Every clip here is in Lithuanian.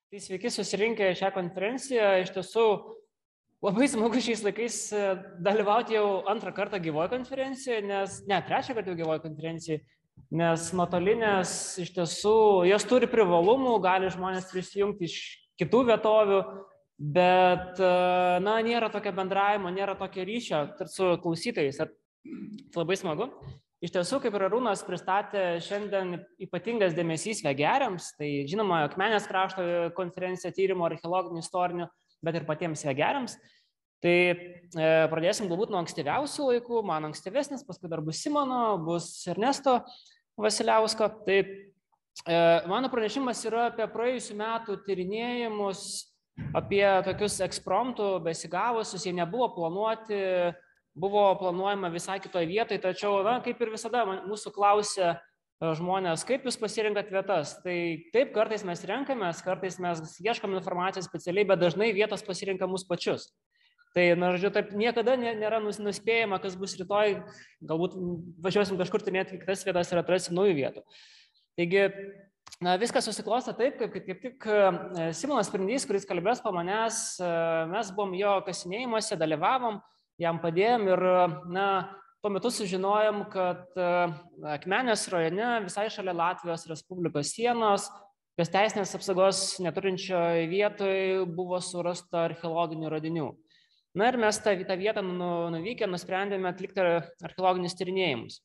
Tai sveiki susirinkę šią konferenciją. Iš tiesų labai smagu šiais laikais dalyvauti jau antrą kartą gyvoje konferencijoje, trečią kartą jau gyvoje konferencijoje, nes nuotolinės iš tiesų jos turi privalumų, gali žmonės prisijungti iš kitų vietovių, bet nėra tokio bendravimo, nėra tokio ryšio su klausytojais. Tai labai smagu. Iš tiesų, kaip ir Arūnas pristatė, šiandien ypatingas dėmesys vegeriams, tai žinoma, Akmenės krašto konferencija tyrimo archeologinių istorinių, bet ir patiems vegeriams. Tai pradėsim galbūt nuo ankstyviausių laikų, man ankstyvesnis, paskui dar bus Simono, bus Ernesto Vasiliausko. Tai mano pranešimas yra apie praėjusių metų tyrinėjimus, apie tokius ekspromtų besigavusius, jie nebuvo planuoti, buvo planuojama visai kitoje vietoje, tačiau, kaip ir visada, mūsų klausia žmonės, kaip jūs pasirinkat vietas. Tai taip, kartais mes renkamės, kartais mes ieškam informacijos specialiai, bet dažnai vietos pasirinka mus pačius. Tai, žodžiu, taip niekada nėra nuspėjama, kas bus rytoj, galbūt važiuosim kažkur tyrinėti kitas vietas ir atrasim naujų vietų. Taigi, viskas susiklosto taip, kaip tik Simonas Sprindys, kuris kalbės po manęs, mes buvom jo kasinėjimuose, dalyvavom, jam padėjom ir tuo metu sužinojom, kad Akmenės rajone visai šalia Latvijos Respublikos sienos, kas teisinės apsaugos neturinčioje vietoje buvo surasta archeologinių radinių. Ir mes tą vietą nuvykę nusprendėme atlikti archeologinius tyrinėjimus.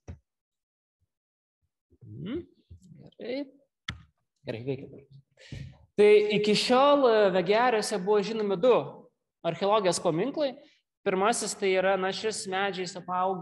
Gerai, veikia. Tai iki šiol vegeriuose buvo žinomi du archeologijos paminklai. Pirmasis tai yra šis medžiais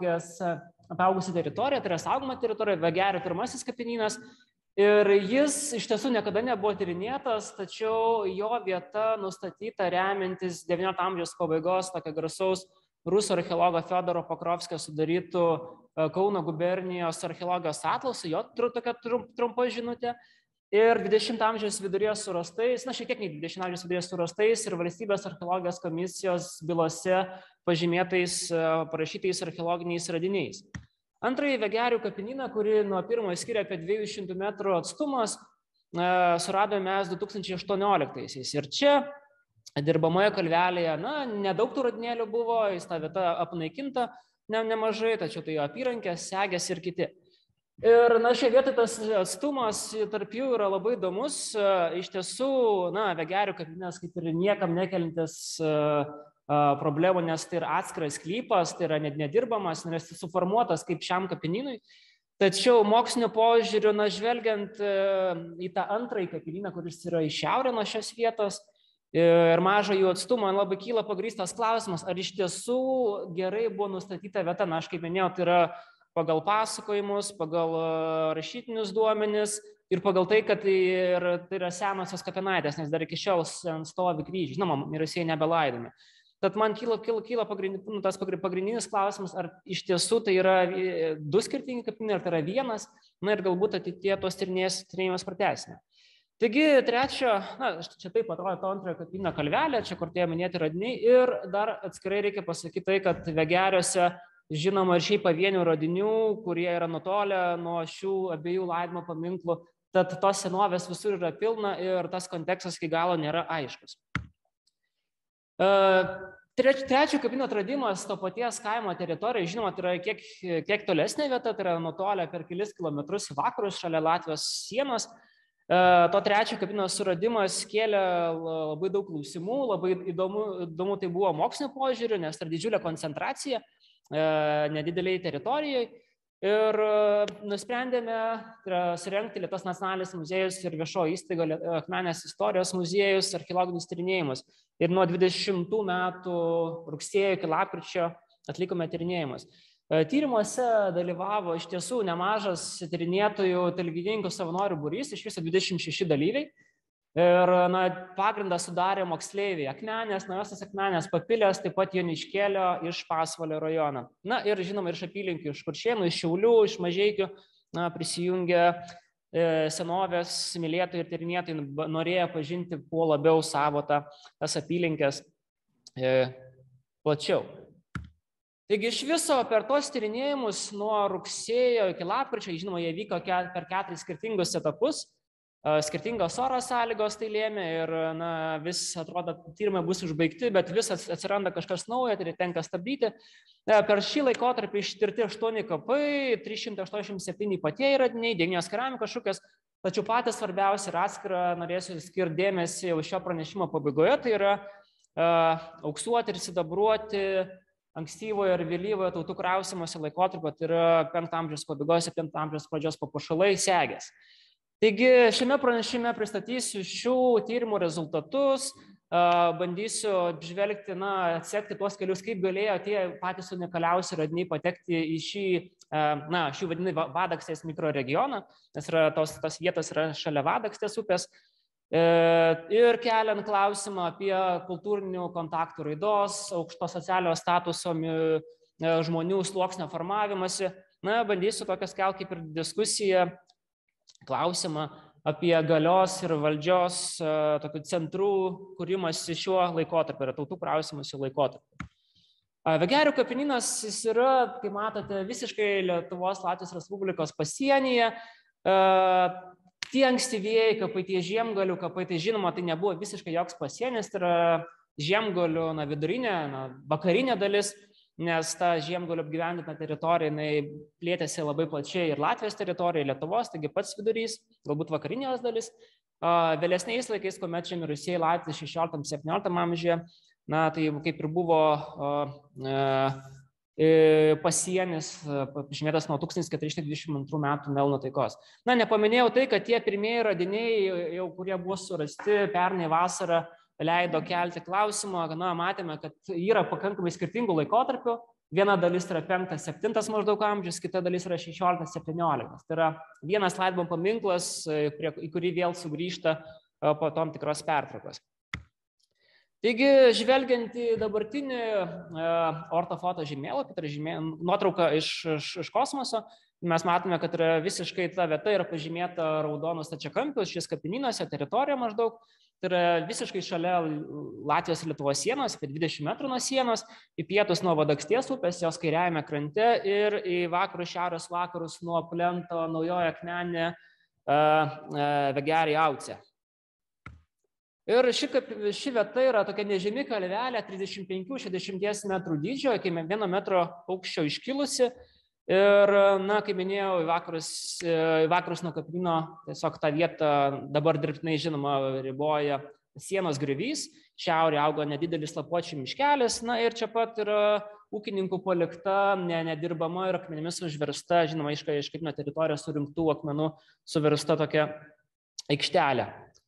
apaugusi teritorija, tai yra saugoma teritorija, Vegerių pirmasis kapinynas. Ir jis iš tiesų niekada nebuvo tyrinėtas, tačiau jo vieta nustatyta remiantis XIX amžiaus pabaigos tokio garsaus rusų archeologo Fiodoro Pokrovskio sudarytų Kauno gubernijos archeologijos atlasų, jo tokia trumpa žinutė. Ir 20 amžiaus viduryje surastais, šiek tiek nei 20 amžiaus viduryje surastais ir valstybės archeologijos komisijos bylose pažymėtais, parašytais archeologiniais radiniais. Antrąjį Vegerių kapinyną, kuri nuo pirmojo skiria apie 200 metrų atstumas, suradome mes 2018-aisiais. Ir čia dirbamoje kalvelėje, nedaug tų radinėlių buvo, jis ta vieta apnaikinta nemažai, tačiau tai jo apyrankės, segės ir kiti. Ir šioje vietoje tas atstumas tarp jų yra labai įdomus. Iš tiesų, Vegerių kapinynas kaip ir niekam nekelintis problemų, nes tai yra atskiras sklypas, tai yra nedirbamas, nes tai suformuotas kaip šiam kapinynui. Tačiau mokslinio požiūriu, žvelgiant į tą antrąjį kapinyną, kuris yra į šiaurę nuo šios vietos ir mažą jų atstumą, labai kyla pagrįstas klausimas, ar iš tiesų gerai buvo nustatyta vieta. Aš kaip minėjau, tai yra pagal pasakojimus, pagal rašytinius duomenis ir pagal tai, kad tai yra senosios kapinaitės, nes dar iki šiol stovi kryžiai, žinoma, mirusieji nebelaidami. Tad man kyla tas pagrindinis klausimas, ar iš tiesų tai yra du skirtingi kapinynai, ar tai yra vienas, ir galbūt ateityje tuos tyrinėjimus pratęsime. Taigi, čia taip atrodo to antrojo kapinyno kalvelė, čia kur tie minėti radiniai, ir dar atskirai reikia pasakyti tai, kad Vegeriuose žinoma ir šiaip pavienių radinių, kurie yra nutolę nuo šių abiejų laidojimo paminklų, tad tos senovės visur yra pilna ir tas kontekstas iki galo nėra aiškus. Trečio kapinio atradimas to paties kaimo teritorijoje, žinoma, tai yra kiek tolesnė vieta, tai yra nutolę per kelis kilometrus į vakarus šalia Latvijos sienos. To trečio kapinio suradimas kėlė labai daug klausimų, labai įdomu tai buvo mokslinio požiūriu, nes tai didžiulė koncentracija nedideliai teritorijai ir nusprendėme surengti Lietuvos nacionalinis muziejus ir viešoji įstaiga Akmenės istorijos muziejus archeologinius tyrinėjimus. Ir nuo 20 metų rugsėjo iki lapkričio atlikome tyrinėjimus. Tyrimuose dalyvavo iš tiesų nemažas tyrinėtojų talgininkų savanorių būrys, iš viso 26 dalyviai. Ir pagrindą sudarė moksleiviai Akmenės, Naujosios Akmenės, Papilės, taip pat Joniškėlio iš Pasvalio rajono. Ir žinoma, iš apylinkių, iš Kuršėnų, iš Šiaulių, iš Mažeikių prisijungė senovės mylėtojai ir tyrinėtojai, norėjo pažinti kuo labiau savo tas apylinkės plačiau. Taigi iš viso per tos tyrinėjimus nuo rugsėjo iki lapkričio, žinoma, jie vyko per 4 skirtingus etapus. skirtingos oro sąlygos tai lėmė ir vis atrodo, tyrimai bus užbaigti, bet vis atsiranda kažkas naujo, tai tenka stabdyti. Per šį laikotarpį ištirti 8 kapai, 387 ypatieji radiniai, 9 keramikos šukės, tačiau patys svarbiausia ir atskirą norėsiu skirti dėmesį jau šio pranešimo pabaigoje, tai yra auksuoti ir sidabruoti ankstyvojo ir vėlyvojo tautų kraustymosi laikotarpio, tai yra 5 amžiaus pabaigos, 7 amžiaus pradžios papuošalai, segės. Taigi šiame pranešime pristatysiu šių tyrimų rezultatus, bandysiu apžvelgti, atsekti tuos kelius, kaip galėjo tie patys unikaliausi radiniai patekti į šį vadinamą Vadaksės mikroregioną, nes tos vietos yra šalia Vadaksės upės, ir keliant klausimą apie kultūrinių kontaktų raidos, aukšto socialinio statuso žmonių sluoksnio formavimąsi. Bandysiu tokias kelti kaip ir diskusiją, klausimą apie galios ir valdžios tokių centrų kūrimąsi šiuo laikotarpiu, yra tautų kraustymosi laikotarpiu. Vegerių kapinynas jis yra, kaip matote, visiškai Lietuvos Latvijos Respublikos pasienyje. Tie ankstyvieji kapai, tie Žiemgalių kapai, tai žinoma, tai nebuvo visiškai joks pasienis, tai yra Žiemgalių vidurinė, vakarinė dalis, nes ta Žiemgalių apgyvendinta teritorija plėtėsi labai plačiai ir Latvijos teritorija, ir Lietuvos, taigi pats vidurys, galbūt vakarinės dalis. Vėlesniais laikais, kuomet žemirusieji Latvijos 16-17 amžiuje, tai kaip ir buvo pasienis pažymėtas nuo 1422 metų Melno taikos. Nepaminėjau tai, kad tie pirmieji radiniai, jau kurie buvo surasti pernai vasarą, leido kelti klausimą, matėme, kad yra pakankamai skirtingų laikotarpių. Viena dalis yra 5-7 maždaug amžius, kita dalis yra 16-17. Tai yra vienas laidojimo paminklas, į kurį vėl sugrįžta po tam tikros pertraukos. Taigi, žvelgiant į dabartinį ortofoto žemėlapį, tai yra nuotrauka iš kosmoso, mes matome, kad yra visiškai ta vieta yra pažymėta raudonu stačiakampiu, šis kapinynas, teritorija maždaug. Tai yra visiškai šalia Latvijos ir Lietuvos sienos, apie 20 metrų nuo sienos, į pietus nuo Vadaksės upės, jos kairiajame krante ir į vakarus, šiaurės vakarus nuo plento Naujoji Akmenė, Vegeriai Auce. Ir ši vieta yra tokia nežymi kalvelė, 35-60 metrų dydžio, iki 1 metro aukščio iškilusi. Ir, kaip minėjau, į vakarus nuo kapinino tiesiog tą vietą dabar dirbtinai žinoma riboja sienos griovys, šiaurė auga nedidelis lapuočių miškelis, ir čia pat yra ūkininkų palikta, nedirbama ir akmenimis užversta, žinoma, iš kapinio teritorijos surinktų akmenų suversta tokia aikštelė.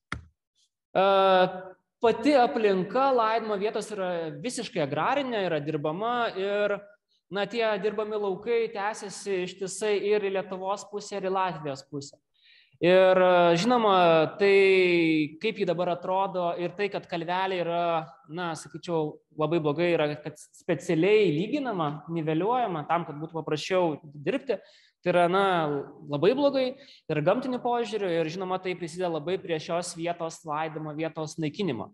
Pati aplinka laidojimo vietos yra visiškai agrarinė, yra dirbama ir tie dirbami laukai tęsiasi ištisai ir į Lietuvos pusę, ir į Latvijos pusę. Ir žinoma, tai kaip ji dabar atrodo ir tai, kad kalvelė yra, sakyčiau, labai blogai yra, kad specialiai lyginama, niveliuojama tam, kad būtų paprasčiau dirbti, tai yra, labai blogai ir gamtiniu požiūriu ir žinoma, tai prisideda labai prie šios vietos laidojimo vietos naikinimo.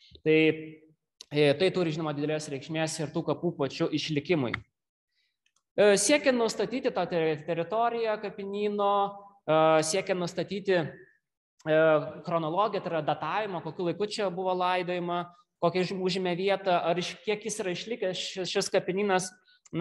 Tai turi, žinoma, didelės reikšmės ir tų kapų pačių išlikimui. Siekiant nustatyti tą teritoriją kapinyno, siekiant nustatyti chronologiją, tai yra datavimą, kokiu laiku čia buvo laidojama, kokią užėmė vietą, ar kiek jis yra išlikęs šis kapinynas,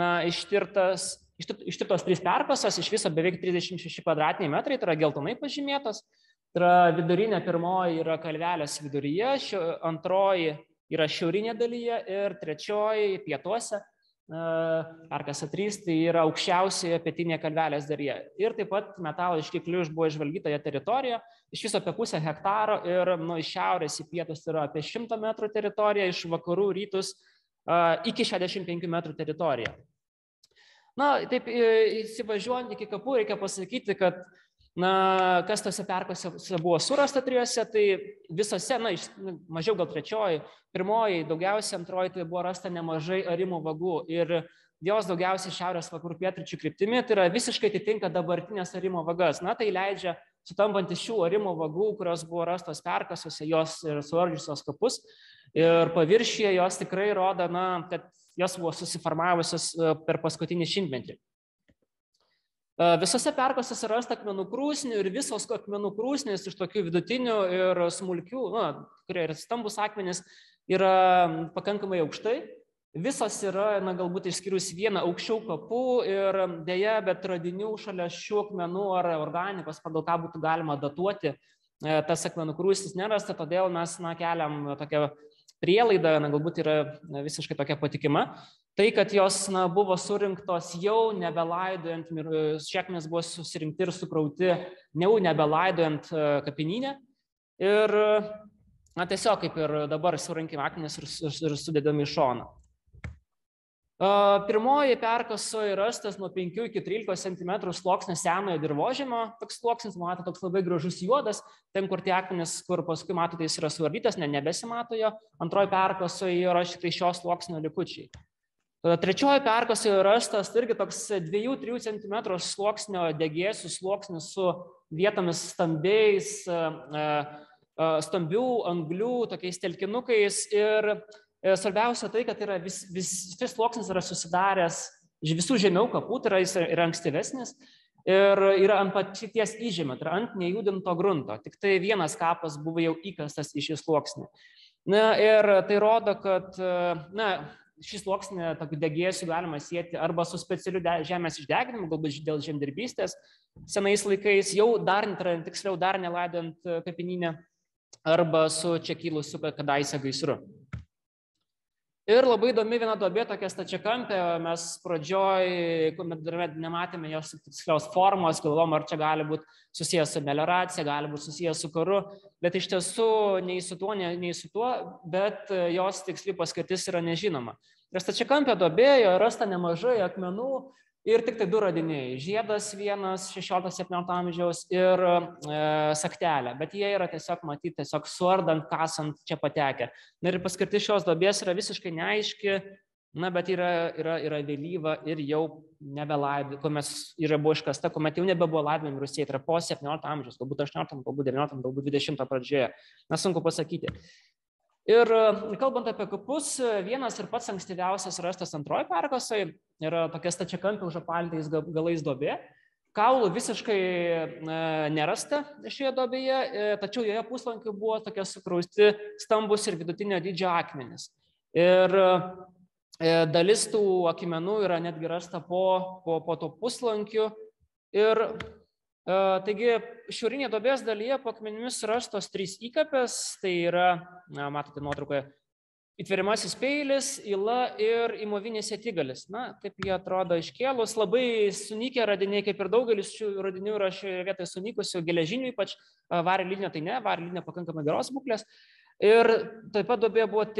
ištirtos 3 perkasos, iš viso beveik 36 kvadratiniai metrai, tai yra geltonai pažymėtos. Tai yra vidurinė, pirmoji yra kalvelės viduryje, antroji yra šiaurinė dalyje ir trečioji pietuose. Perkasa 3, tai yra aukščiausioje pietinėje kalvelės dalyje. Ir taip pat metalo išteklių buvo išvalgytoje teritorija, iš viso apie 0,5 hektaro ir iš šiaurės į pietus yra apie 100 metrų teritorija, iš vakarų rytus iki 65 metrų teritorija. Taip įsivažiuojant iki kapų, reikia pasakyti, kad kas tose perkose buvo surasta 3, tai visose, mažiau gal 3, 1 daugiausiai, 2 tai buvo rasta nemažai arimo vagų ir jos daugiausiai šiaurės vakarų pietryčių kryptimi, tai yra visiškai atitinka dabartinės arimo vagas. Tai leidžia sutampant iš šių arimo vagų, kurios buvo rastos perkasuose, jos ir suardžiusios kapus ir paviršyje jos tikrai rodo, kad jos buvo susiformavusios per paskutinį šimtmetį. Visose perkasuose rasta akmenų krūsnių ir visos akmenų krūsnės iš tokių vidutinių ir smulkių, kurie yra stambus akmenys, yra pakankamai aukštai. Visos yra, galbūt išskyrus vieną aukščiau kapų ir dėja, bet radinių šalia šių akmenų ar organikos, pagal ką būtų galima datuoti tas akmenų krūsnis nerasta, todėl mes keliam tokią prielaidą, galbūt yra visiškai tokia patikima, tai, kad jos buvo surinktos jau nebelaidojant, šie akmenys buvo susirinkti ir sukrauti jau nebelaidojant kapinyne ir tiesiog kaip ir dabar surinkime akmenis ir sudedami į šoną. Pirmoji perkasoje rastas nuo 5 iki 13 cm sluoksnis senojo dirvožemio, toks sluoksnis, matote, toks labai gražus juodas, ten, kur tie akmenys, kur paskui matote, jis yra suardytas, nebesimato jo, antroji perkasoje yra šitai šios sluoksnio likučiai. Trečioji perkasoje rastas irgi toks 2-3 cm sluoksnio degėsių sluoksnis su vietomis stambių anglių, tokiais telkinukais ir svarbiausia tai, kad šis sluoksnis yra susidaręs visų žemiau kapų, tai yra jis yra ankstyvesnis ir yra ant pačities įžemio, tai yra ant nejudinto grunto. Tik tai vienas kapas buvo jau įkastas į šį sluoksnį. Ir tai rodo, kad šį sluoksnį tokių degėsių galima sieti arba su specialiu žemės išdeginimu, galbūt dėl žemdirbystės senais laikais, jau tiksliau dar nelaidant kapinyne, arba su čia kilusiu kadaise gaisru. Ir labai įdomi viena duobė, tokia stačiakampė, mes pradžioj, kuomet dar nematėme jos tikslios formos, galvom, ar čia gali būti susijęs su melioracija, gali būti susijęs su karu, bet iš tiesų nei su tuo, bet jos tiksli paskirtis yra nežinoma. Ir stačiakampė duobė, jo rasta nemažai akmenų ir tik tai 2 radiniai. Žiedas vienas 16-17 amžiaus ir saktelė, bet jie yra tiesiog matyti, tiesiog suardant, kasant čia patekę. Ir paskirtis šios duobės yra visiškai neaiški, bet yra vėlyva ir jau nebelaidojama, kuomet yra buvo iškasta, kuomet jau nebebuvo laidojami Rusijai, tai yra po 17 amžiaus, galbūt 18, galbūt 19, galbūt 20 pradžioje. Sunku pasakyti. Ir kalbant apie kapus, vienas ir pats ankstyviausias rastas antroji perkasoje yra tokia stačiakampė užapaltais galais duobė. Kaulų visiškai nerasta šioje duobėje, tačiau joje puslankiu buvo tokie sukrausti stambus ir vidutinio dydžio akmenys. Ir dalis tų akmenų yra netgi rasta po to puslankiu. Ir taigi šiaurinėje duobės dalyje po akmenimis rastos 3 įkapės, tai yra, matote nuotraukoje, įtveriamasis peilis, yla ir įmovinis etigalis. Taip jie atrodo iškėlus, labai sunykę radiniai, kaip ir daugelis šių radinių yra šioje vietoje sunykusių, geležinių ypač, vario lydinio tai ne, vario lydinio pakankamai geros būklės. Ir taip pat duobėje buvo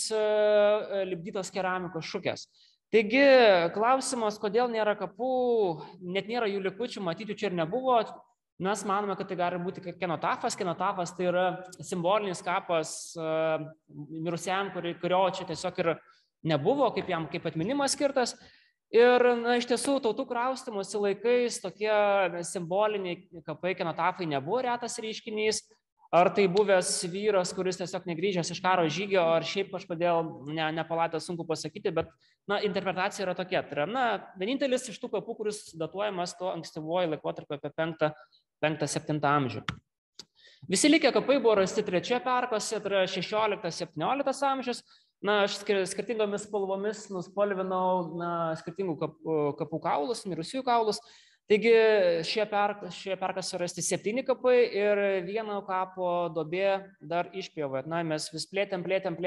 3 lipdytos keramikos šukės. Taigi, klausimas, kodėl nėra kapų, net nėra jų likučių, matyti čia ir nebuvo. Mes manome, kad tai gali būti kenotafas. Kenotafas tai yra simbolinis kapas mirusiam, kurio čia tiesiog ir nebuvo, kaip atminimas skirtas. Ir iš tiesų tautų kraustymosi laikais tokie simboliniai kapai, kenotafai nebuvo retas reiškinys. Ar tai buvęs vyras, kuris tiesiog negrįžęs iš karo žygio, ar šiaip kažkodėl nepalaidęs, sunku pasakyti, bet interpretacija yra tokia. Tai yra vienintelis iš tų kapų, kuris datuojamas to ankstyvuoju laikotarpiu apie 5-7 amžių. Visi likę kapai buvo rasti 3 perkose, tai yra 16-17 amžius. Aš skirtingomis spalvomis nuspalvinau skirtingų kapų kaulus, mirusiųjų kaulus. Taigi šie perkase rasti 7 kapai ir vieno kapo duobė dar išpjovė. Mes vis plėtėm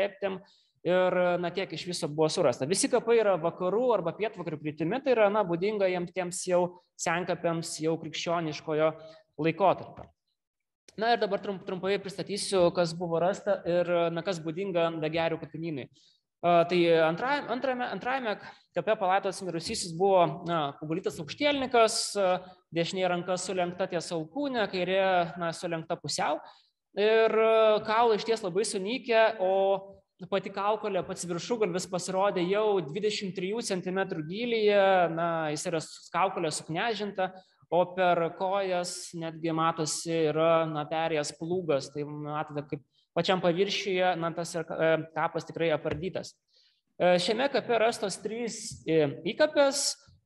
ir tiek iš viso buvo surasta. Visi kapai yra vakarų arba pietvakarių kryptimi, tai yra būdinga jiems jau senkapiams jau krikščioniškojo laikotarpio. Ir dabar trumpai pristatysiu, kas buvo rasta ir kas būdinga Dagerių kapinynui. Tai antrajame kape palaidotas mirusysis buvo pagulytas aukštielnikas, dešinė ranka sulenkta ties alkūne, kairė sulenkta pusiau. Ir kaulai išties labai sunykę, o pati kaukolė, pats viršugalvis pasirodė jau 23 cm gylyje, jis yra kaukolė suknežinta, o per kojas netgi matosi yra perėjęs plūgas, tai matote, kaip pačiam paviršiuje tas kapas tikrai apardytas. Šiame kape rastos 3 įkapės,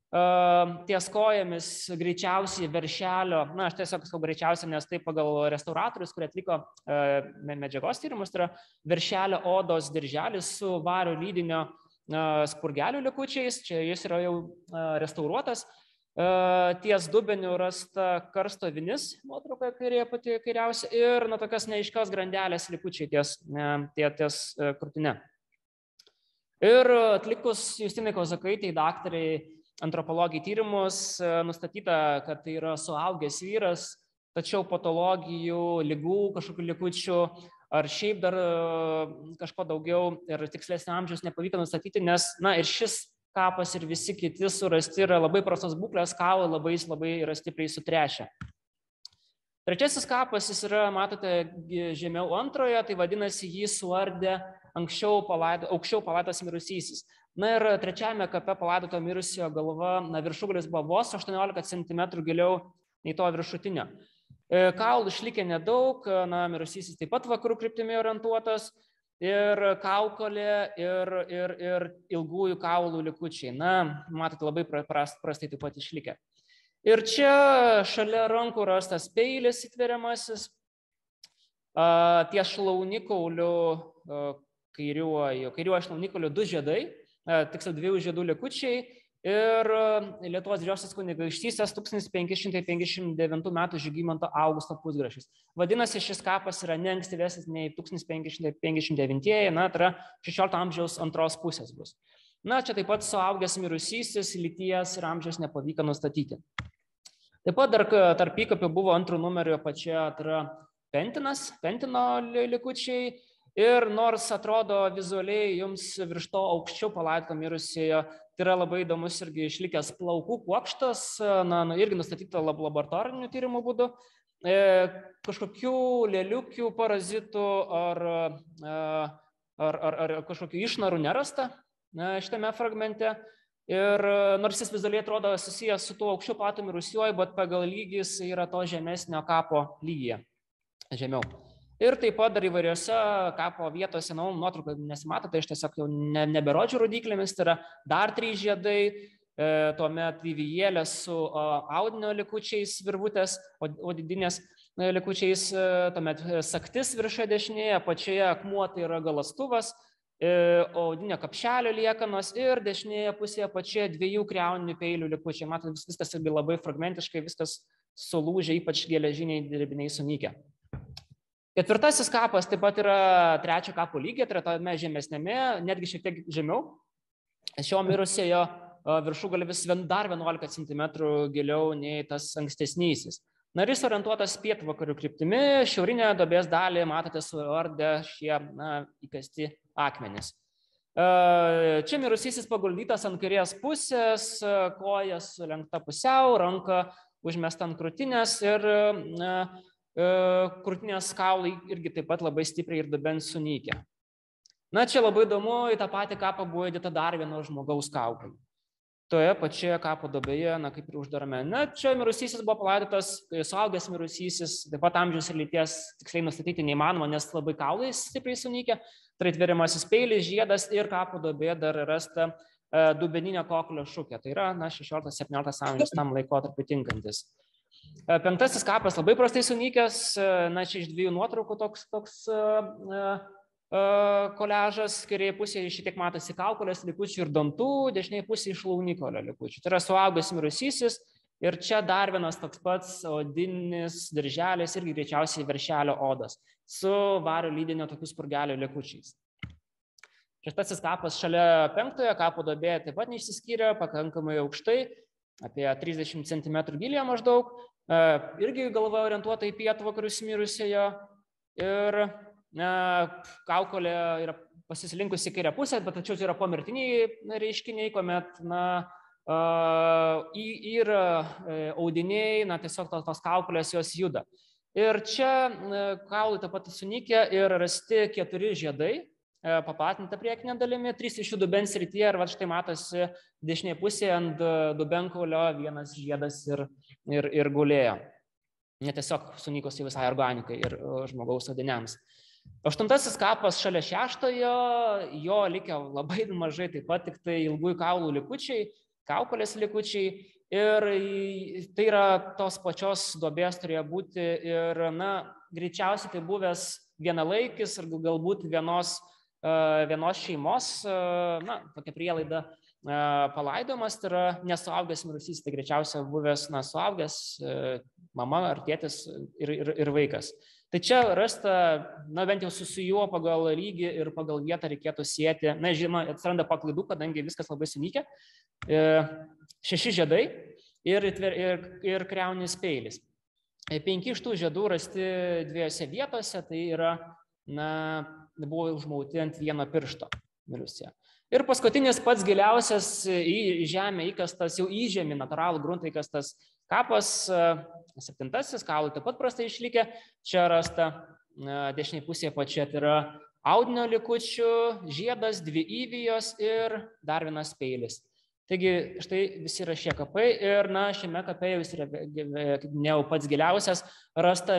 ties kojomis greičiausiai veršelio, na, aš tiesiog sakau greičiausiai, nes tai pagal restauratorius, kurie atliko medžiagos tyrimus, tai yra veršelio odos dirželis su vario lydinio spurgelių likučiais, čia jis yra jau restauruotas. Ties dubeniu rasta karsto vinis, nuotrauka kairėje pati kairiausia, ir tokios neaiškios grandelės likučiai ties krūtine. Ir atlikus Justinai Kozakaitei, daktarai antropologijai tyrimus, nustatyta, kad tai yra suaugęs vyras, tačiau patologijų, ligų, kažkokių likučių, ar šiaip dar kažko daugiau ir tikslesnio amžiaus nepavyko nustatyti, nes, ir šis kapas ir visi kiti surasti yra labai prastos būklės, kaulai labai yra stipriai sutrešę. Trečiasis kapas, jis yra, matote, žemiau antrojo, tai vadinasi, jį suardė aukščiau palaidotas mirusysis. Ir trečiame kape palaidoto mirusiojo galva, viršugalis buvo vos 18 cm giliau nei to viršutinio. Kaulų išlikė nedaug, mirusysis taip pat vakarų kryptimi orientuotas, ir kaukolė, ir ilgųjų kaulų likučiai. Matote, labai prastai taip pat išlikę. Ir čia šalia rankų rastas peilis įtveriamasis, ties šlaunikauliu, kairiuoju šlaunikauliu 2 žiedai, tiksliau 2 žiedų likučiai, ir Lietuvos Didžiosios kunigaikštystės 1559 metų Žygimanto Augusto pusgrašis. Vadinasi, šis kapas yra ne ankstyvesnis nei 1559, tai yra 16 amžiaus antros pusės bus. Čia taip pat suaugęs mirusysis, lyties ir amžiaus nepavyko nustatyti. Taip pat dar tarp įkapių buvo antrų numerio pačioje, tai yra Pentino likučiai, ir nors atrodo vizualiai jums virš to aukščiau palaidoto mirusiojo, tai yra labai įdomus irgi išlikęs plaukų kuokštas, irgi nustatyta laboratorinių tyrimų būdu, kažkokių lėliukių, parazitų ar kažkokių išnarų nerasta šitame fragmente. Ir nors jis vizualiai atrodo susijęs su tuo aukščiau palaidotu mirusiuoju, bet pagal lygį jis yra to žemesnio kapo lygyje, žemiau. Ir taip pat dar įvairiose kapo vietose, nuotrauką nesimato, tai aš tiesiog jau neberodžiu rodyklėmis, tai yra dar 3 žiedai, tuomet įvijėlės su audinio likučiais virvutės, odidinės likučiais, tuomet saktis viršoje dešinėje, apačioje akmuo tai yra galastuvas, audinio kapšelio liekanos ir dešinėje pusėje apačioje 2 kriauninių peilių likučiai. Matote, viskas irgi labai fragmentiškai, viskas sulūžę, ypač geležiniai dirbiniai sunykę. Ketvirtasis kapas taip pat yra trečio kapo lygyje, tai yra tame žemesnėme, netgi šiek tiek žemiau. Šio mirusiojo viršugalis dar 11 cm giliau nei tas ankstesnysis. Ir jis orientuotas pietvakarių kryptimi, šiaurinę duobės dalį matote suardę šie įkasti akmenys. Čia mirusysis paguldytas ant kairės pusės, kojas sulenkta pusiau, ranka užmesta ant krūtinės ir krūtinės kaulai irgi taip pat labai stipriai ir dubens sunykę. Čia labai įdomu, į tą patį kapą buvo įdėta dar vieno žmogaus kaukolė. Toje pačioje kapo duobėje, kaip ir uždarame. Čia mirusysis buvo palaidotas, suaugęs mirusysis, taip pat amžiaus ir lyties tiksliai nustatyti neįmanoma, nes labai kaulai stipriai sunykę. Tai tveriamasis peilis, žiedas ir kapo duobėje dar rasta dubeninio koklio šukė. Tai yra 16-17 amžiaus tam laikotarpiu tinkantis. Penktasis kapas labai prastai sunykęs, čia iš 2 nuotraukų toks koliažas, kairėje pusėje šiek tiek matosi kaukolės likučių ir dantų, dešinėje pusėje šlaunikolio likučių. Tai yra suaugęs mirusysis ir čia dar vienas toks pats odinis dirželis irgi greičiausiai veršelio odos su vario lydinio tokių spurgelio likučiais. Šeštasis kapas šalia penktojo kapo duobėje taip pat neišsiskyrė, pakankamai aukštai, apie 30 cm gylyje maždaug, irgi galva orientuota į pietvakarius mirusiojo ir kaukolė yra pasislinkusi kairę pusę, bet tačiau tai yra pomirtiniai reiškiniai, kuomet yra audiniai, tiesiog tos kaukolės jos juda. Ir čia kaulai taip pat sunykę ir rasti 4 žiedai, paplatinta priekinė dalimi, 3 iš jų dubens srityje ir štai matosi dešinėje pusėje ant dubenkaulio vienas žiedas ir gulėjo. Tiesiog sunykosi visai organikai ir žmogaus audiniams. Aštuntasis kapas šalia šeštojo, jo likę labai mažai taip pat tik tai ilgųjų kaulų likučiai. kaukolės likučiai ir tai yra tos pačios duobės turėjo būti ir, na, greičiausiai tai buvęs vienalaikis ir galbūt vienos šeimos, na, tokia prielaida, palaidojimas, tai yra nesuaugęs mirusys, tai greičiausiai buvęs, na, suaugęs mama ar tėtis ir vaikas. Tai čia rasta, na, bent jau su juo pagal lygį ir pagal vietą reikėtų sieti, na, žinoma, atsiranda paklaidų, kadangi viskas labai sunykę, 6 žiedai ir kriauninis peilis. 5 iš tų žiedų rasti 2 vietose, tai yra, na, buvo užmauti ant vieno piršto mirusio. Ir paskutinis pats giliausias į žemę įkastas, jau į žemį natūralų gruntą įkastas kapas, 7. kaulai taip pat prastai išlikę. Čia rasta dešinėje pusėje pačioje, tai yra audinio likučių, žiedas, 2 įvijos ir dar vienas peilis. Taigi štai visi yra šie kapai ir, na, šiame kape jau yra, kaip minėjau, pats giliausias, rasta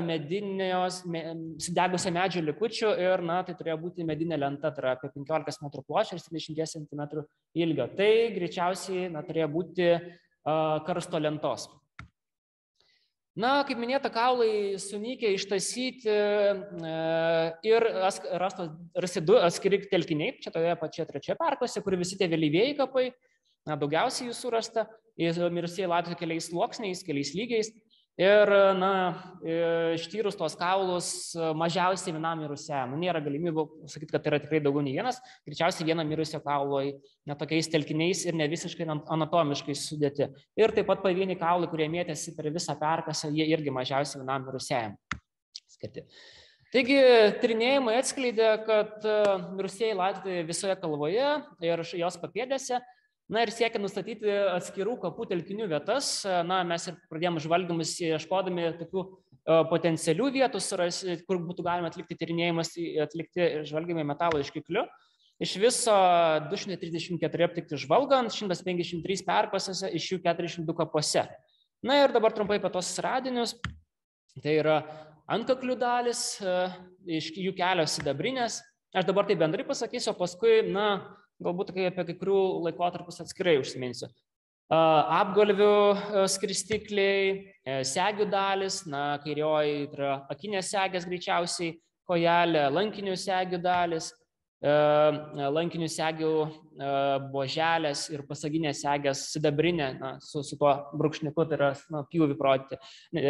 sudegusio medžio likučių ir, na, tai turėjo būti medinė lenta, tai yra apie 15 metrų pločio ir 70 cm ilgio. Tai greičiausiai, na, turėjo būti karsto lentos. Na, kaip minėta, kaulai sunykę, ištasyti ir rasti 2 atskiri telkiniai, čia toje pačioje 3 perklose, kur visi tie vėlyvieji kapai, na, daugiausiai jų surasta, mirusieji laidojo keliais sluoksniais, keliais lygiais ir, na, ištyrus tos kaulus mažiausiai vienam mirusiam. Nėra galimybių sakyti, kad tai yra tikrai daugiau nei vienas, greičiausiai vieno mirusio kaulo tokiais telkiniais ir ne visiškai anatomiškai sudėti. Ir taip pat pavieniai kaulai, kurie mėtėsi per visą perkasą, jie irgi mažiausiai vienam mirusiam skirti. Taigi, tyrinėjimai atskleidė, kad mirusieji laidoti visoje kalvoje ir jos papėdėse. Na ir siekia nustatyti atskirų kapų telkinių vietas. Na, mes ir pradėjome žvalgymus ieškodami tokių potencialių vietų, kur būtų galima atlikti tyrinėjimus, atlikti žvalgymai metalo iškikliu. Iš viso 234 aptikti žvalgant, 153 perkasose, iš jų 42 kapuose. Na ir dabar trumpai apie tos radinius. Tai yra antkaklių dalis, iš jų kelios sidabrinės. Aš dabar tai bendrai pasakysiu, o paskui, na, galbūt apie kai kurių laikotarpius atskirai užsiminsiu. Apgalvių skristikliai, segių dalis, na, kairioji yra akinės segės greičiausiai, kojelė, lankinių segių dalis, lankinių segių buoželės ir pasaginės segės sidabrinė, na, su tuo brūkšniku, tai yra, na, pjūvį parodyti.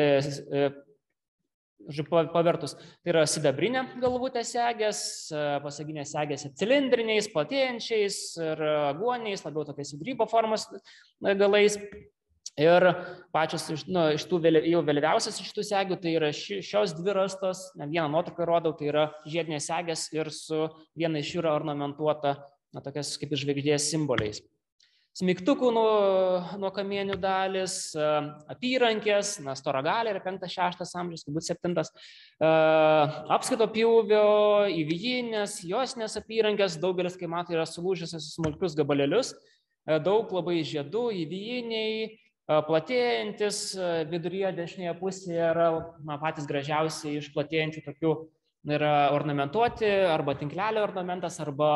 Pavertus, tai yra sidabrinė galvutė segės, pasaginės segės cilindriniais, platėjančiais ir aguoniais, labiau tokiais grybo formos galais. Ir pačios iš tų jau vėliausias iš tų segių, tai yra šios 2 rastos, vieną nuotrauką rodau, tai yra žiedinės segės ir su viena iš jų yra ornamentuota, na, tokias kaip žvaigždės simboliais. Smigtukų nuo kamienių dalis, apyrankės, na, storagalė yra 5-6 amžius, galbūt 7, apskaito pjūvio, įvijinės, josinės apyrankės, daugelis, kai matai, yra sulūžusios smulkius gabalėlius, daug labai žiedų, įvijiniai, platėjantis, viduryje dešinėje pusėje yra, na, patys gražiausiai iš platėjančių tokių yra ornamentuoti, arba tinklelio ornamentas, arba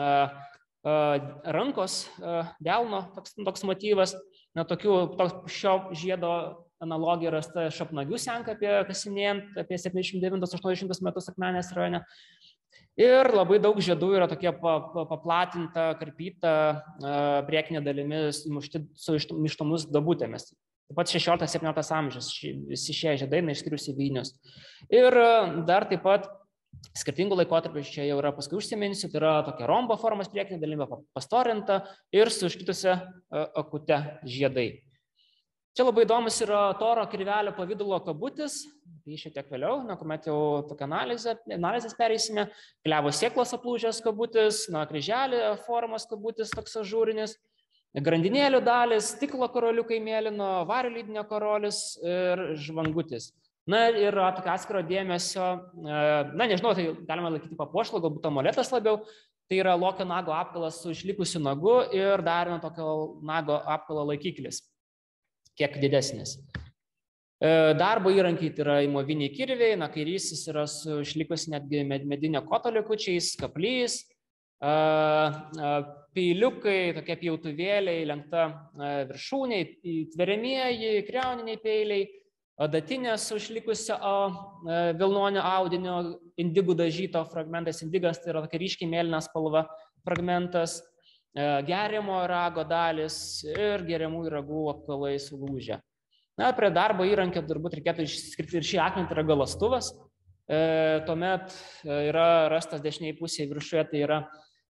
rankos, delno toks motyvas. Na, šio žiedo analogija rasta Šapnagių senkapyje kasinėjant apie 79-80 metus Akmenės rajone. Ir labai daug žiedų yra tokie paplatinta, karpyta priekinė dalimis su mištomis dabutėmis. Taip pat 16-17 amžius visi šie žiedai, išskyrus įvynius. Ir dar taip pat skirtingų laikotarpių, čia jau yra paskui užsiminsiu, tai yra tokia rombo formos priekinė dalimė pastorinta ir su iškitusia akute žiedai. Čia labai įdomus yra toro kirvelio pavidalo kabutis, tai šiek tiek vėliau, kuomet jau tokią analizės pereisime, klevo sėklos aplūžęs kabutis, kryželį formos kabutis toks ažūrinis, grandinėlių dalis, stiklo karoliukai mėlyno, vario lydinio karolis ir žvangutis. Na ir tokio atskiro dėmesio, na nežinau, tai galima laikyti papuošalą, galbūt amuletas labiau, tai yra lokio nago apkalas su išlikusiu nagu ir dar vieno tokio nago apkalo laikiklis, kiek didesnis. Darbo įrankiai tai yra įmoviniai kirviai, kairysis yra su išlikusi netgi medinio koto likučiais, kaplys, peiliukai, tokie pjautuvėliai, lenkta viršūniai, tveriamieji, kriauniniai peiliai, adatinės užlikusio vilnonio audinio, indigų dažyto fragmentas. Indigas tai yra tokia ryškiai mėlyna spalva fragmentas, geriamo rago dalis ir geriamųjų ragų apvalai sulūžę. Na, prie darbo įrankio turbūt reikėtų išskirti ir šį akmenį, tai yra galastuvas. Tuomet yra rastas dešiniai pusėje viršuje, tai yra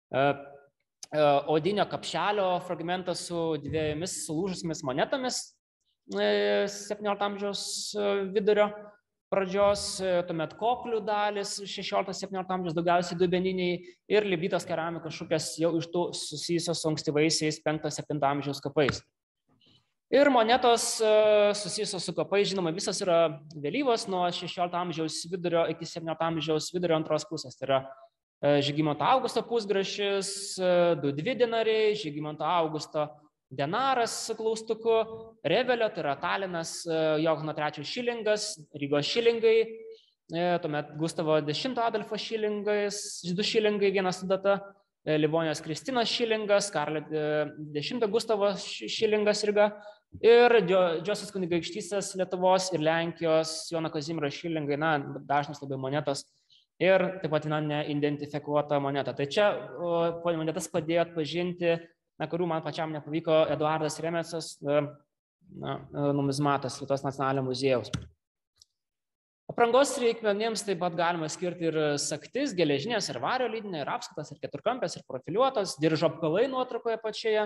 odinio kapšelio fragmentas su dviejomis sulūžusiamis monetomis 17 amžiaus vidurio pradžios, tuomet koklių dalis 16-17 amžiaus, daugiausiai dubeniniai ir lipdytos keramikos šukės jau iš tų susijusios su ankstyvaisiais 5-7 amžiaus kapais. Ir monetos susijusios su kapais, žinoma, visas yra vėlyvos nuo 16 amžiaus vidurio iki 17 amžiaus vidurio antros pusės. Tai yra Žygimanto Augusto pusgrašis, 2 denariai, Žygimanto Augusto denaras su klaustuku, Revelio, tai yra Talinas, Johano III šilingas, Rygos šilingai, tuomet Gustavo X Adolfo šilingas, 2 šilingai, vienas su data, Livonijos Kristinos šilingas, Karlio X Gustavo šilingas Ryga ir Didžiosios kunigaikštystės Lietuvos ir Lenkijos Jono Kazimiero šilingai, na, dažnas labai monetos ir taip pat neidentifikuota moneta. Tai čia monetas padėjo atpažinti, kurių man pačiam nepavyko, Eduardas Remecas, numizmatas Lietuvos nacionalinio muziejaus. Aprangos reikmenims taip pat galima skirti ir saktis, geležinės ir vario lydinė, ir apskatas, ir keturkampės, ir profiliuotos, diržo apkalai nuotraukoje pačioje.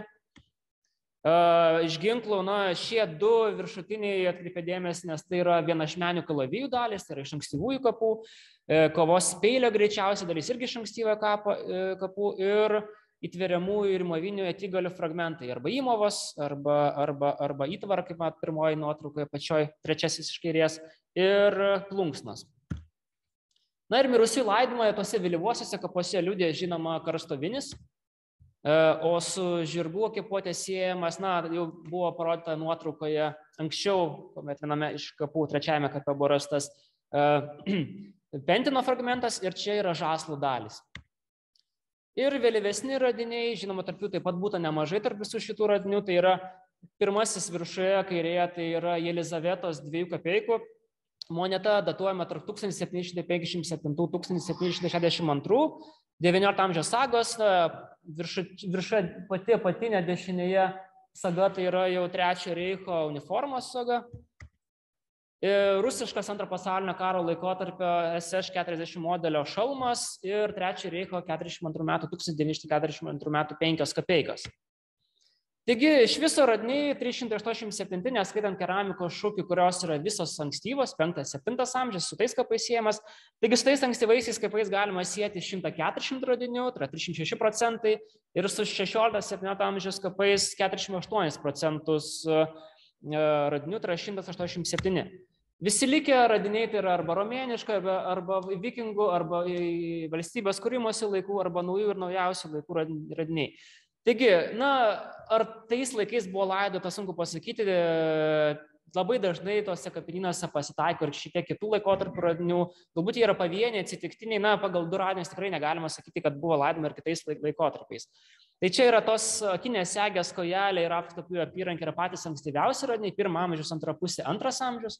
Iš ginklų, šie 2 viršutiniai atkreipė dėmesį, nes tai yra vienašmenių kalavijų dalis, tai yra iš ankstyvųjų kapų, kovos peilio greičiausiai dalis irgi iš ankstyvojo kapų ir įtveriamųjų ir movinių etigalių fragmentai, arba įmovos, arba įtvara, kaip mat pirmoji nuotraukoje pačioj, trečiasis iš kairės, ir plunksnos. Na ir mirusiųjų laidojimo tose vėlyvuosiuose kapuose liudija žinoma karstovinis, o su žirgų ekipuotė siejamas, jau buvo parodyta nuotraukoje anksčiau, kuomet viename iš kapų, trečiajame kape buvo rastas pentino fragmentas ir čia yra žaslų dalis. Ir vėlyvesni radiniai, žinoma, tarp jų taip pat būta nemažai tarp visų šitų radinių, tai yra pirmasis viršuje kairėje, tai yra Jelizavetos 2 kapeikų moneta, datuojama tarp 1757-1762, 19 amžiaus sagos, viršuje patinė dešinėje saga, tai yra jau Trečiojo reicho uniformos saga. Rusiškas Antro pasaulinio karo laikotarpio SS-40 modelio šalmas ir Trečiojo reicho 1942 metų 5 kapeikas. Taigi iš viso radiniai 387, neskaitant keramikos šukių, kurios yra visos ankstyvos, 5-7 amžius, su tais kapais siejamas. Taigi su tais ankstyvaisiais kapais galima sieti 140 radinių, tai yra 306%, ir su 16-17 amžiaus kapais 48% radinių, tai yra 187. Visi likę radiniai tai yra arba romėniška, arba vikingų, arba valstybės kūrimosi laikų, arba naujų ir naujausių laikų radiniai. Taigi, ar tais laikais buvo laidota, sunku pasakyti, labai dažnai tose kapinynuose pasitaiko ir šiek tiek kitų laikotarpių radinių, galbūt jie yra pavieniai, atsitiktiniai, pagal 2 radinius tikrai negalima sakyti, kad buvo laidoma ir kitais laikotarpiais. Tai čia yra tos akinės segės, kojelė ir apskapijų apyrankė yra patys ankstyviausi radiniai, 1 amžius, 2 pusė, 2 amžius.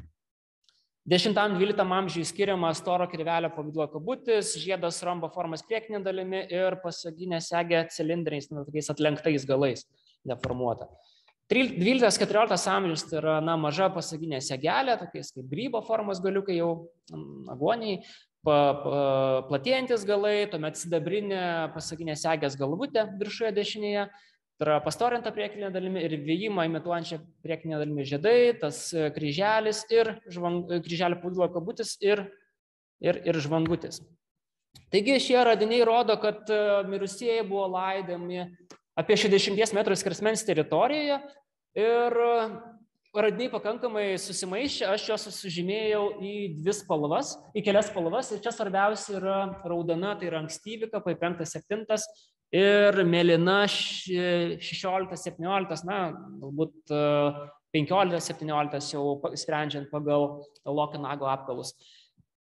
10-12 amžiui skiriamas storo kirvelio pavidalo kabutis, žiedas rombo formos priekinė dalimi ir pasaginė segė cilindriniais, tokiais atlenktais galais deformuota. 12-14 amžius tai yra maža pasaginė segelė, tokiais kaip grybo formos galiukai, jau aguoniai, platėjantis galai, tuomet sidabrinė pasaginė segės galvutė viršuje dešinėje, tai yra pastorinta priekinė dalimi ir vėjimą imituojančią priekinę dalimi žiedai, tas kryželis ir kryželio pavidalo kabutis ir žvangutis. Taigi šie radiniai rodo, kad mirusieji buvo laidojami apie 60 metrų skersmens teritorijoje ir radiniai pakankamai susimaišė, aš juos sužymėjau į 2 spalvas, į kelias spalvas ir čia svarbiausia yra raudona, tai yra ankstyvi kapai 5-7 ir mėlyna 16-17, galbūt 15-17 jau sprendžiant pagal Lokinago apkalus.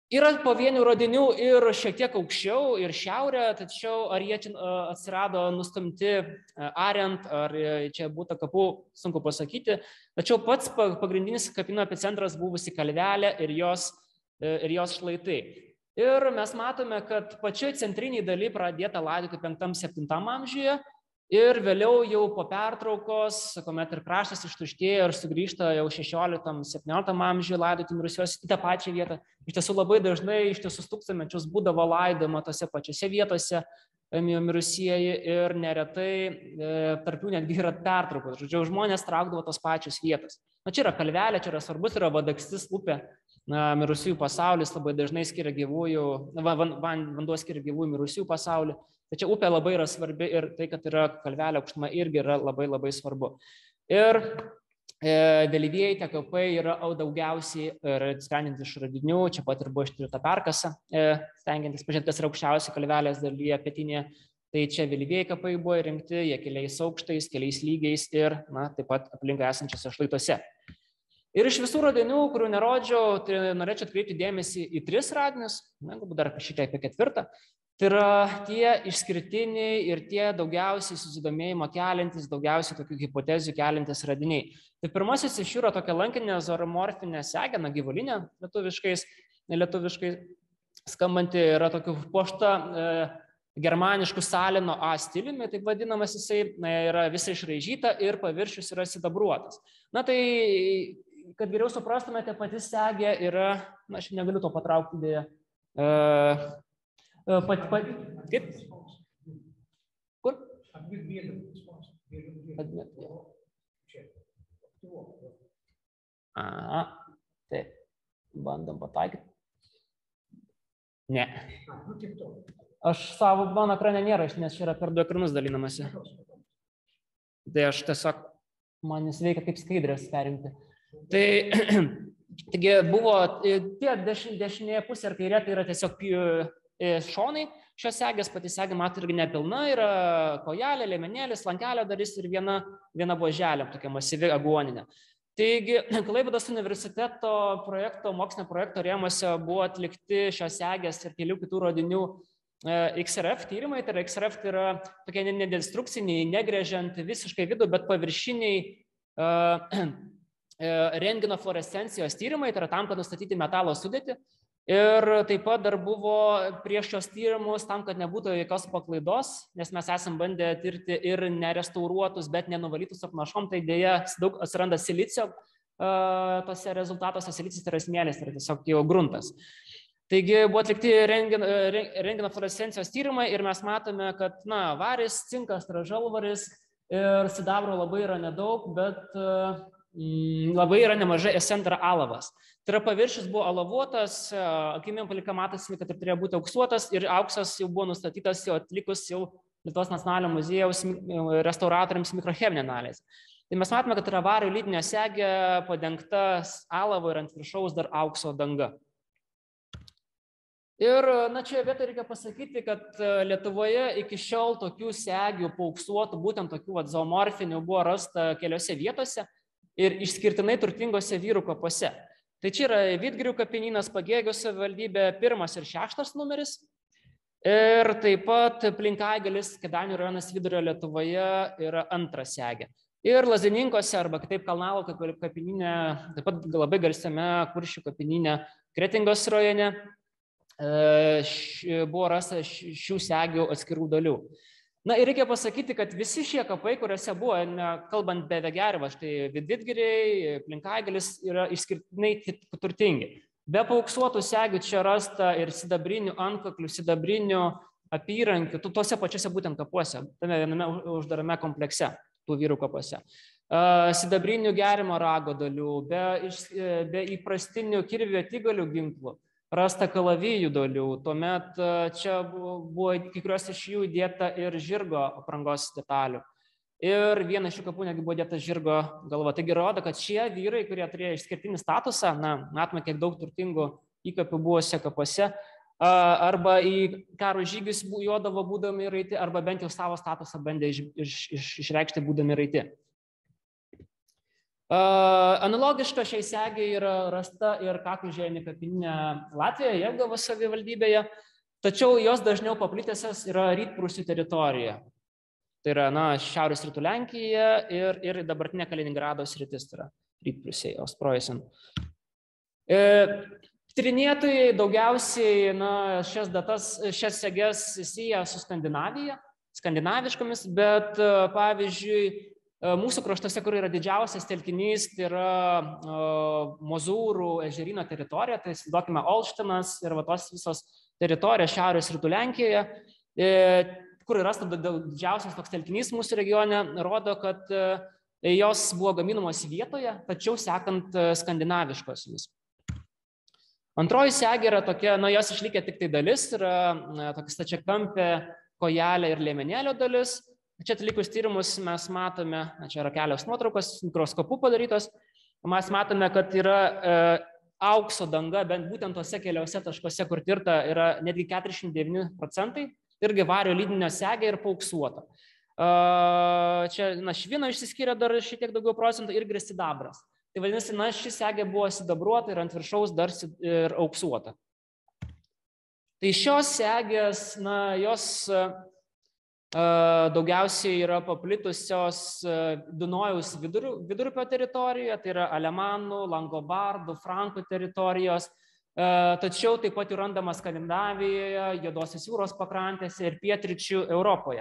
Yra pavienių radinių ir šiek tiek aukščiau, ir šiaurė, tačiau ar jie čia atsirado nustumti ariant, ar čia būtų kapų, sunku pasakyti. Tačiau pats pagrindinis kapinių epicentras buvusi kalvelė ir jos šlaitai. Ir mes matome, kad pačioj centriniai daly pradėta laidoti 5-7 amžiuje. Ir vėliau jau po pertraukos, kuomet ir kraštas ištuštėjo ir sugrįžta jau 16-17 amžiuje laidoti mirusiuosius į tą pačią vietą. Iš tiesų labai dažnai ištisus tūkstantmečius būdavo laidojama tose pačiose vietose mirusieji ir neretai tarp jų netgi yra pertraukos. Žodžiu, žmonės traukdavo tos pačios vietos. Na, čia yra kalvelė, čia yra svarbus, yra Vadakstis upė. Mirusiųjų pasaulis labai dažnai skiria gyvųjų, vanduo skiria gyvųjų mirusiųjų pasaulį. Tačiau upė labai yra svarbi ir tai, kad yra kalvelė aukštuma, irgi yra labai labai svarbu. Ir vėlyvieji tie kapai yra daugiausiai sprendžiant iš radinių, čia pat ir buvo ištirta perkasa, stengiantis pažiūrėti, kas yra aukščiausia kalvelės dalyje pietinėje. Tai čia vėlyvieji kapai buvo įrengti, jie keliais aukštais, keliais lygiais ir taip pat aplinkai esančiose šlaituose. Ir iš visų radinių, kurių nerodžiau, tai norėčiau atkreipti dėmesį į 3 radinius, galbūt dar šiek tiek apie 4. Tai yra tie išskirtiniai ir tie daugiausiai susidomėjimo keliantis, daugiausiai tokių hipotezijų keliantis radiniai. Tai pirmasis iš jų yra tokia lankinė zoomorfinė segė, gyvulinė lietuviškai skambanti, yra tokių puošta germaniškų Salino A stiliumi, taip vadinamas jisai, yra visai išraižyta ir paviršius yra sidabruotas. Na tai, kad geriau suprastumėte, pati segė yra, aš negaliu to patraukti dėja. Kaip? Kur? Taip, bandom pataikyti. Ne. Mano ekrane nėra, nes čia yra per 2 ekranus dalinamasi. Tai aš tiesiog, man jis veikia kaip skaidrės perimti. Taigi buvo tie dešinėje pusė ir kairė, tai yra tiesiog šonai šios segės, pati segė mato irgi nepilna, yra kojelė, liemenėlis, lankelio dalis ir viena buoželė, tokia masyvi aguoninė. Taigi, Klaipėdos universiteto mokslinio projekto rėmuose buvo atlikti šios segės ir kelių kitų radinių XRF tyrimai. Tai yra XRF tai yra tokie nedestrukciniai, negrėžiant visiškai vidų, bet paviršiniai rentgeno fluorescencijos tyrimai, tai yra tam, kad nustatyti metalo sudėtį. Ir taip pat dar buvo prieš šios tyrimus, tam, kad nebūtų jokios paklaidos, nes mes esam bandę tirti ir nerestauruotus, bet nenuvalytus apnašom, tai dėja daug atsiranda silicio tose rezultatuose. Silicis tai yra smėlis, tai yra tiesiog jau gruntas. Taigi buvo atlikti rentgeno fluorescencijos tyrimai ir mes matome, kad varis, cinkas, tai yra žalvaris ir sidabro labai yra nedaug, bet labai yra nemažai esent yra alavas. Tai yra paviršius buvo alavuotas, akimėm palika matosi, kad ir turėjo būti auksuotas ir auksas jau buvo nustatytas jau atlikus jau Lietuvos nacionalinio muziejaus restauratoriams mikrocheminę analizę. Tai mes matome, kad yra vario lydinė segė padengta alavo ir ant viršaus dar aukso danga. Ir čia vietoje reikia pasakyti, kad Lietuvoje iki šiol tokių segių paauksuotų, būtent tokių zoomorfinių, buvo rasta keliose vietose ir išskirtinai turtingose vyrų kapuose. Tai čia yra Vidgirių kapinynas, Pagėgių savivaldybė, 1 ir 6 numeris. Ir taip pat Plinkaigalis, Kėdainių rajonas Vidurio Lietuvoje yra 2 segė. Ir Lazininkose arba kitaip Kalnalauko kapinyne, taip pat labai garsiame Kuršių kapinyne Kretingos rajone buvo rasta šių segių atskirų dalių. Na ir reikia pasakyti, kad visi šie kapai, kuriuose buvo, kalbant be Vegervą, štai Vidgiriai, Plinkaigalis yra išskirtinai turtingi. Be paauksuotų segių čia rasta ir sidabrinių antkaklių, sidabrinių apyrankių, tuose pačiuose būtent kapuose, tame viename uždarame komplekse, tų vyrų kapuose. Sidabrinių gerimo rago dalių, be įprastinių kirvio tygalių ginklų. Rasta kalavijų dalių, tuomet čia buvo kai kurios iš jų įdėta ir žirgo aprangos detalių. Ir viena iš šių kapų netgi buvo dėta žirgo galva. Taigi rodo, kad šie vyrai, kurie turėjo išskirtinį statusą, matome, kiek daug turtingų įkapių buvo šiuose kapuose, arba į karo žygius jodavo būdami raiti, arba bent jau savo statusą bandė išreikšti būdami raiti. Analogiška šiai segiai yra rasta ir Kakužėnė kapinė Latvijoje, Jelgavos savivaldybėje, tačiau jos dažniau paplitęs yra Rytprūsių teritorija. Tai yra, šiaurės rytų Lenkija ir dabartinė Kaliningrado sritis, tai yra Rytprūsiai, Ostpreußen. Tyrinėtojai daugiausiai šias seges sieja su Skandinavija, skandinaviškomis, bet pavyzdžiui, mūsų kraštuose, kur yra didžiausias telkinys, tai yra Mozūrų ežeryno teritorija, tai įsivaizduokime Olštinas ir tos visos teritorijos šiaurės rytų Lenkijoje, kur yra didžiausias toks telkinys mūsų regione, rodo, kad jos buvo gaminamos vietoje, tačiau sekant skandinaviškosiomis. Antroji segė yra tokia, jos išlikę tik tai dalis, yra tokia stačiakampė kojelė ir liemenėlio dalis. Čia atlikus tyrimus mes matome, čia yra kelios nuotraukos, mikroskopu padarytos, mes matome, kad yra aukso danga, bent būtent tose keliose taškuose, kur tirta, yra netgi 49%, irgi vario lydinio segė ir paauksuota. Čia švino išsiskiria dar šiek tiek daugiau procentų ir sidabras. Tai vadinasi, ši segė buvo sidabruota ir ant viršaus dar ir auksuota. Tai šios segės, jos daugiausiai yra paplitusios Dunojaus vidurupio teritorijoje, tai yra Alemanų, Langobardų, Frankų teritorijos, tačiau taip pat jų randama Skandinavijoje, Juodosios jūros pakrantėse ir pietryčių Europoje.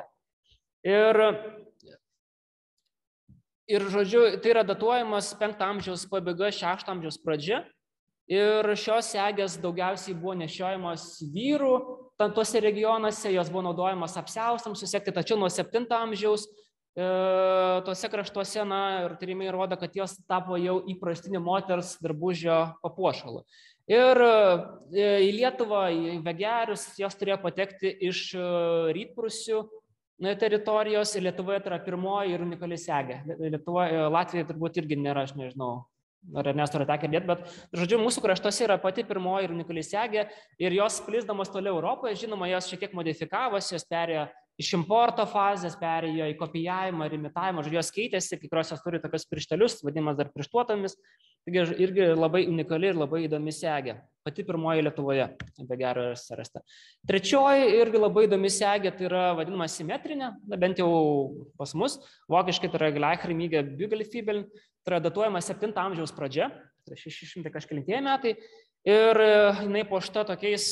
Ir žodžiu, tai yra datuojamas 5 amžiaus pabaiga, 6 amžiaus pradžia. Ir šios segės daugiausiai buvo nešiojamos vyrų tuose regionuose, jos buvo naudojamos apsiaustams susekti, tačiau nuo 7 amžiaus tuose kraštuose, ir tyrimai rodo, kad jos tapo jau įprastiniu moters drabužio papuošalu. Ir į Lietuvą, į Vegerius, jos turėjo patekti iš Rytprūsių teritorijos ir Lietuvoje tai yra pirmoji ir unikali segė. Latvijoje turbūt irgi nėra, aš nežinau, ar Ernesto yra tekę girdėti, bet, žodžiu, mūsų kraštuose yra pati pirmoji ir unikali segė ir jos plisdamos toliau Europoje, žinoma, jos šiek tiek modifikavosi, jos perėjo iš importo fazės, perėjo į kopijavimą ir imitavimą, žodžiu, jos keitėsi, kai kurios jos turi tokius pirštelius, vadinamas dar pirštuotomis, taigi irgi labai unikali ir labai įdomi segė. Pati pirmoji Lietuvoje, be gero rasta. Trečioji irgi labai įdomi segė, tai yra vadinama simetrinė, bent jau pas mus, vokiškai tai yra Gleichrimige Bügelfibeln, tai yra datuojama 7 amžiaus pradžia, tai 600 kažkelintieji metai, ir jinai puošta tokiais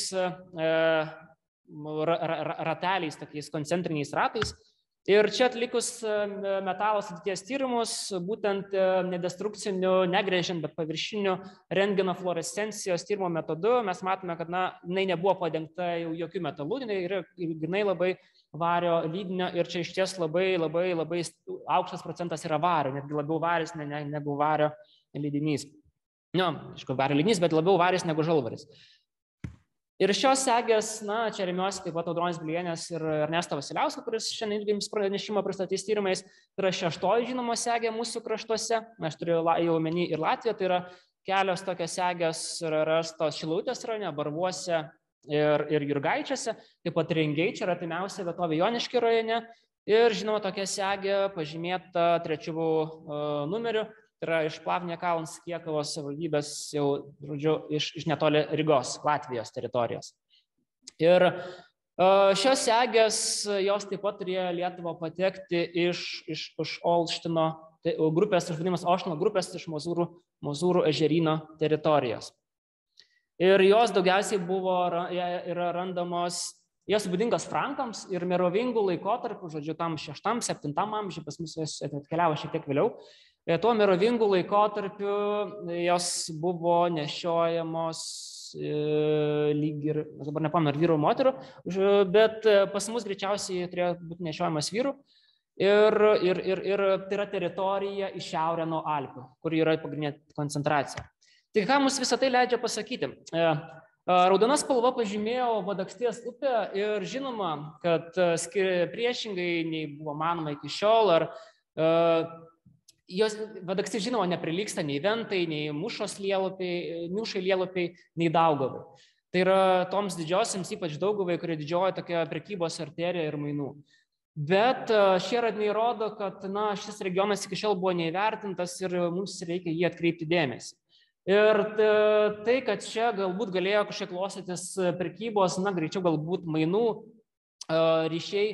rateliais, tokiais koncentriniais ratais. Ir čia atlikus metalo sudėties tyrimus, būtent nedestrukciniu, negręžiant, bet paviršiniu rentgeno fluorescencijos tyrimo metodu, mes matome, kad jinai nebuvo padengta jau jokių metalų, jinai labai vario lydinio ir čia iš ties labai aukštas procentas yra vario, netgi labiau varis negu vario lydinys. Aišku, vario lydinys, bet labiau varis negu žalvaris. Ir šios segės, čia remiuosi taip pat Audronės Bilienės ir Ernesto Vasiliausko, kuris šiandien jums pranešimą pristatys tyrimais, tai yra 6 žinoma segė mūsų kraštuose, aš turiu jau omeny ir Latviją, tai yra kelios tokios segės rastos Šilutės rajone, Barvuose ir Jurgaičiuose, taip pat Rengeičiai yra artimiausia vietovė Joniškio rajone ir žinoma tokia segė pažymėta 3 numeriu. Tai yra iš Plavnė Kalns Kiekavos savivaldybės jau, žodžiu, iš netoli Rygos, Latvijos teritorijos. Ir šios segės, jos taip pat turėjo Lietuvą patekti iš Olštino grupės, vadinamas Olštino grupės, iš Mozūrų ežeryno teritorijos. Ir jos daugiausiai yra randamos, jos būdingos frankams ir merovingų laikotarpių, žodžiu, tam 6-7 amžiuje, pas mus jos atkeliavo šiek tiek vėliau. Tuo merovingų laikotarpiu jos buvo nešiojamos lyg ir, dabar nepamenu, ar vyrų moterų, bet pas mus greičiausiai turėjo būti nešiojamas vyrų. Ir tai yra teritorija į šiaurę nuo Alpių, kur yra pagrindinė koncentracija. Tai ką mums visą tai leidžia pasakyti? Raudona spalva pažymėjo Vadaksties upę ir žinoma, kad priešingai nei buvo manoma iki šiol, Vadakstis, žinoma, neprilygsta nei Ventai, nei Mūšos lielupiai, nei Daugavai. Tai yra toms didžiosiams, ypač Daugavai, kurie didžioji tokia prekybos arterija ir mainų. Bet šie radiniai rodo, kad šis regionas iki šiol buvo neįvertintas ir mums reikia jį atkreipti dėmesį. Ir tai, kad čia galbūt galėjo kažkiek klostytis prekybos, greičiau galbūt mainų ryšiai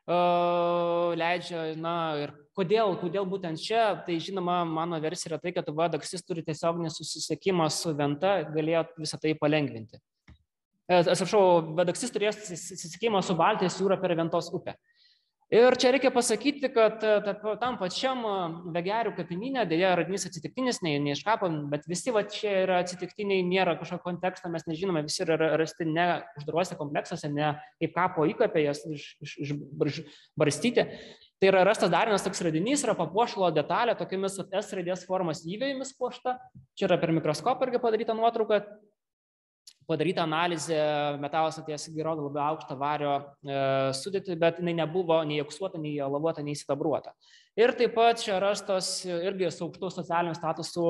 leidžia, ir kodėl būtent čia, tai žinoma, mano versija yra tai, kad Vadaksys turi tiesioginį susisiekimą su Venta, galėjo visą tai palengvinti. Atsiprašau, Vadaksys turėjo susisiekimą su Baltijos jūra per Ventos upę. Ir čia reikia pasakyti, kad tam pačiam Vegerių kapinyne, dėja radinys atsitiktinis, ne iš kapo, bet visi čia yra atsitiktiniai, nėra kažkokio konteksto, mes nežinome, visi yra rasti ne uždaruose kompleksuose, ne kaip kapo įkapė, jas išbarstyti. Tai yra rastas dar vienas toks radinys, yra papuošalo detalė, tokiamis S raidės formos įvėjomis puošta. Čia yra per mikroskopą irgi padaryta nuotrauka. Padaryta analizė, metalas atėjęs įrodo labai aukštą vario sudėtį, bet jinai nebuvo nei auksuota, nei lavuota, nei sidabruota. Ir taip pat čia rastos irgi su aukštu socialiniu statusu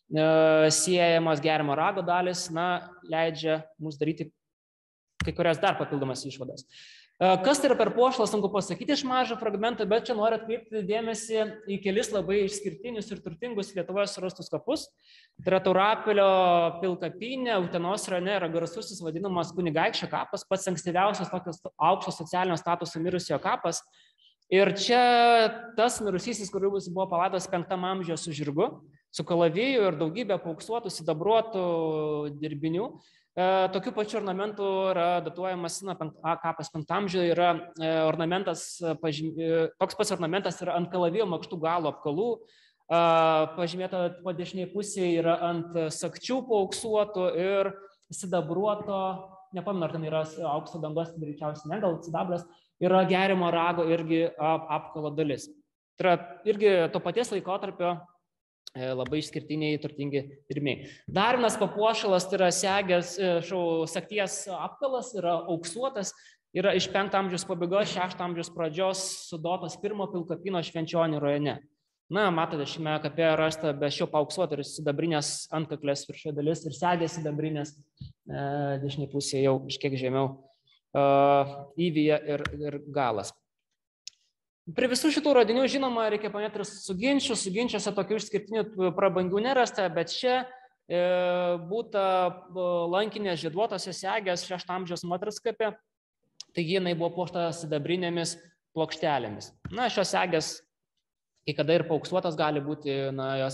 siejamos geriamo rago dalis, leidžia mums daryti kai kurias dar papildomas išvadas. Kas tai yra per puošalą, sunku pasakyti iš mažo fragmento, bet čia noriu atkreipti dėmesį į kelis labai išskirtinius ir turtingus Lietuvoje surastus kapus. Tai yra Taurapilio pilkapynė, Utenos rajone yra garsusis vadinamas Kunigaikščio kapas, pats ankstyviausias tokios aukšto socialinio statuso mirusiojo kapas. Ir čia tas mirusysis, kuris buvo palaidotas 5 amžiuje su žirgu, su kalaviju ir daugybė paauksuotų, sidabruotų dirbinių. Tokių pačių ornamentų yra datuojamas kapas 5 amžiuje, yra ornamentas, toks pats ornamentas yra ant kalavijo makštų galo apkalų, pažymėta po dešinėje pusėje yra ant sakčių paauksuotų ir sidabruoto, nepamenu, ar ten yra aukso dangos, greičiausiai ne, gal sidabras, yra geriamo rago irgi apkalo dalis. Tai yra irgi to paties laikotarpio labai išskirtiniai turtingi dirbiniai. Dar vienas papuošalas, tai yra segės, sakties apkalas, yra auksuotas, yra iš 5 amžiaus pabaigos, 6 amžiaus pradžios sudotas 1 pilkapyno Švenčionių rajone. Matote, šiame kape rasta be šio paauksuoto ir sidabrinės antkaklės viršoje dalis ir segės sidabrinės dešinėje pusėje jau iškiek žemiau įvyje ir galas. Prie visų šitų radinių, žinoma, reikia paminėti ir suginčiuose tokių išskirtinių prabangių nerasta, bet čia būta lankinės žieduotose segės 6 amžiaus moters kape, taigi jinai buvo puošta sidabrinėmis plokštelėmis. Šios segės, kai kada ir paauksuotas gali būti, jos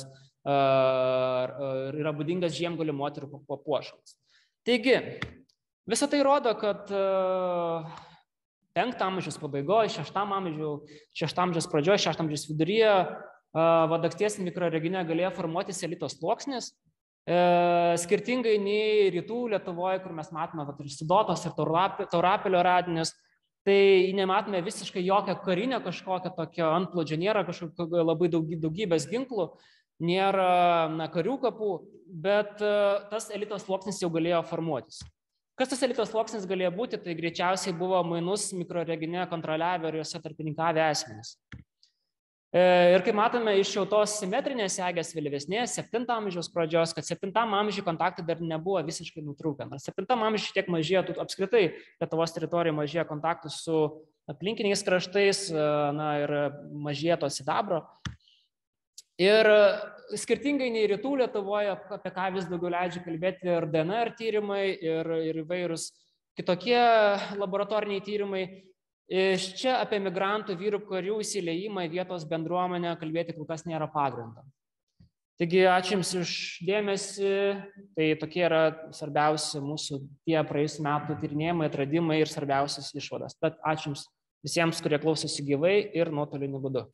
yra būdingas žiemgalių moterų papuošalas. Taigi, visą tai rodo, kad 5 amžiaus pabaigoje, 6 amžiaus pradžioje, 6 amžiaus viduryje Vadaksties mikroregione galėjo formuotis elito sluoksnis, skirtingai nei rytų Lietuvoje, kur mes matome ir Sudotos ir Taurapilio radinius, tai nematome visiškai jokio karinio kažkokio tokio antplūdžio, nėra kažkokio labai daugybės ginklų, nėra karių kapų, bet tas elito sluoksnis jau galėjo formuotis. Kas tas elito sluoksnis galėjo būti, tai greičiausiai buvo mainus mikroregione kontroliavę ir juose tarpininkavę asmenys. Ir kaip matome iš jau tos simetrinės segės vėlyvesnės 7 amžiaus pradžios, kad 7 amžiuje kontaktai dar nebuvo visiškai nutrūkę. 7 amžiuje šiek tiek mažėjo, apskritai Lietuvos teritorijoje mažėjo kontaktų su aplinkiniais kraštais ir mažėjo to sidabro. Ir skirtingai nei rytų Lietuvoje, apie ką vis daugiau leidžia kalbėti ir DNR tyrimai, ir įvairūs kitokie laboratoriniai tyrimai, iš čia apie migrantų vyrų karių įsiliejimą į vietos bendruomenę kalbėti kol kas nėra pagrindo. Taigi, ačiū Jums už dėmesį, tai tokie yra svarbiausi mūsų tie praėjusių metų tyrinėjimai, atradimai ir svarbiausias išvadas. Tad ačiū Jums visiems, kurie klausosi gyvai ir nuotoliniu būdu.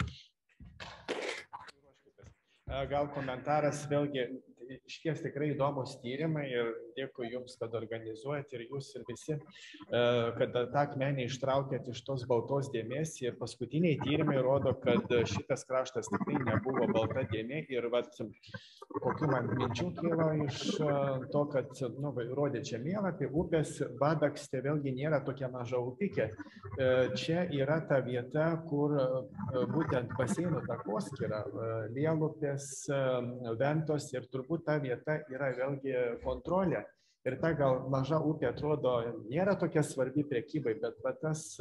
Gal komentaras, vėlgi, išties tikrai įdomus tyrimai ir dėkui Jums, kad organizuojat ir Jūs ir visi, kad tą akmenį ištraukėt iš tos baltos dėmės ir paskutiniai tyrimai rodo, kad šitas kraštas tikrai nebuvo balta dėmė ir kokių man minčių kilo iš to, kad rodė čia mėlapį, upės Vadakstė vėlgi nėra tokia maža upikė. Čia yra ta vieta, kur būtent baseinų takoskyra, Lielupės, Ventos ir turbūt ta vieta yra vėlgi kontrolė. Ir ta gal maža upė atrodo nėra tokia svarbi prekybai, bet tas,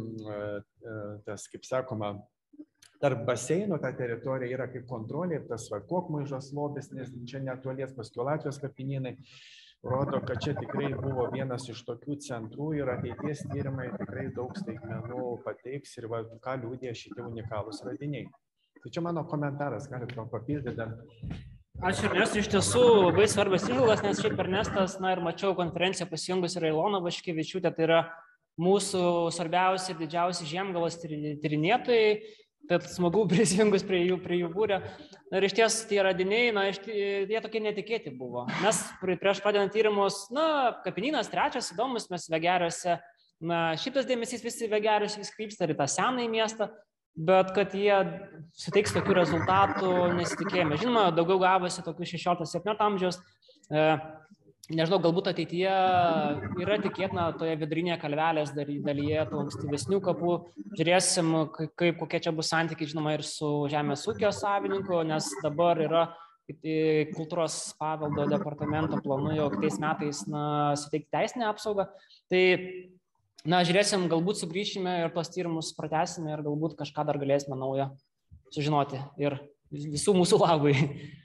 kaip sakoma, tarp baseinų ta teritorija yra kaip kontrolė ir tas Kokmaižos lobis, nes čia netolies paskui Latvijos kapinynai, rodo, kad čia tikrai buvo vienas iš tokių centrų ir ateities tyrimai tikrai daug staigmenų pateiks ir ką liudija šitie unikalūs radiniai. Tai čia mano komentaras, galite gal papildyti dar. Ačiū, Ernestai, iš tiesų labai svarbios įžvalgos, nes šiaip Ernestas, ir mačiau konferenciją pasijungus ir Ilona Vaškevičiūtė, tai yra mūsų svarbiausi ir didžiausi Žiemgalos tyrinėtojai, tad smagu prisijungus prie jų būrio. Ir iš ties tie radiniai, jie tokie netikėti buvo. Mes prieš pradedant tyrimus, kapinynas trečias, įdomus, mes Vegeriuose, šitas dėmesys visi Vegeriuose vis krypsta ir tą senąjį miestą, bet kad jie suteiks tokių rezultatų nesitikėjome. Žinoma, daugiau gavosi tokių 16-17 amžiaus, nežinau, galbūt ateityje yra tikėtina toje vidurinėje Kalvelės dalyje tų ankstyvesnių kapų. Žiūrėsim, kokie čia bus santykiai, žinoma, ir su žemės ūkio savininku, nes dabar yra kultūros paveldo departamento planu jau kitais metais suteikti teisinę apsaugą. Tai žiūrėsim, galbūt sugrįšime ir tos tyrimus pratęsime ir galbūt kažką dar galėsime naujo sužinoti ir visų mūsų labui.